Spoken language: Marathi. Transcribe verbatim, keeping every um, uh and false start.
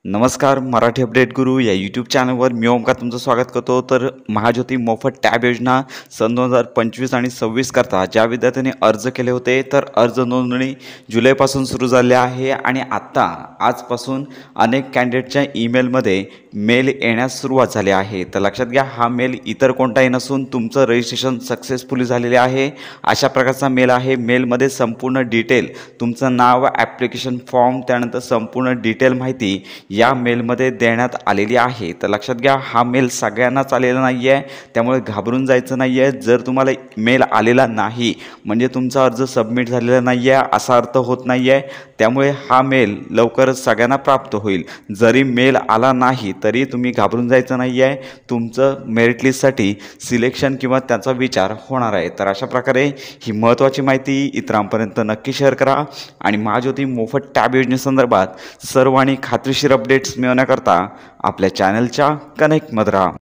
नमस्कार, मराठी अपडेट गुरु या यूट्यूब चॅनलवर मी ओमकार तुमचं स्वागत करतो। तर महाज्योती मोफत टॅब योजना सन दोन हजार पंचवीस आणि सव्वीस करता ज्या विद्यार्थ्यांनी अर्ज केले होते तर अर्ज नोंदणी जुलैपासून सुरू झाली आहे आणि आत्ता आजपासून अनेक कॅन्डिडेटच्या ईमेलमध्ये मेल येण्यास सुरुवात झाली आहे। तर लक्षात घ्या, हा मेल इतर कोणताही नसून तुमचं रजिस्ट्रेशन सक्सेसफुली झालेले आहे अशा प्रकारचा मेल आहे। मेलमध्ये संपूर्ण डिटेल, तुमचं नाव, ॲप्लिकेशन फॉर्म, त्यानंतर संपूर्ण डिटेल माहिती या मेलमध्ये देण्यात आलेली आहे। तर लक्षात घ्या, हा मेल सगळ्यांनाच आलेला नाही आहे, त्यामुळे घाबरून जायचं नाही आहे। जर तुम्हाला मेल आलेला नाही म्हणजे तुमचा अर्ज सबमिट झालेला नाही आहे असा अर्थ होत नाही आहे, त्यामुळे हा मेल लवकरच सगळ्यांना प्राप्त होईल। जरी मेल आला नाही तरी तुम्ही घाबरून जायचं नाही आहे, तुमचं मेरिट लिस्टसाठी सिलेक्शन किंवा त्याचा विचार होणार आहे। तर अशा प्रकारे ही महत्त्वाची माहिती इतरांपर्यंत नक्की शेअर करा आणि महाज्योती मोफत टॅब योजनेसंदर्भात सर्व आणि खात्रीशीर अपडेट्स मिळवण्याकरता आपल्या चॅनलच्या कनेक्टमध्ये राहा।